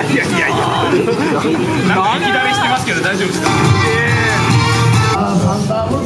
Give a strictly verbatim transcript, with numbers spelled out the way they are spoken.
いやいやいや。なんか息だめしてますけど大丈夫ですか？ええー。